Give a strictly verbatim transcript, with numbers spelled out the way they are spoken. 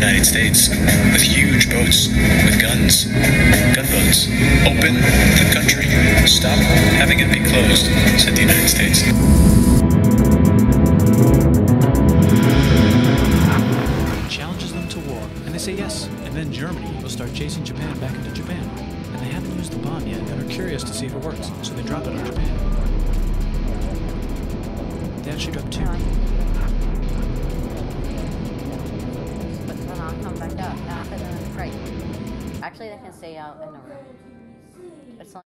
United States with huge boats, with guns, gunboats. Open the country. Stop having it be closed, said the United States. Challenges them to war, and they say yes. And then Germany will start chasing Japan back into Japan. And they haven't used the bomb yet and are curious to see if it works, so they drop it on Japan. They actually dropped two. But then I'll come back up after the right. Actually, they can stay out in the room. It's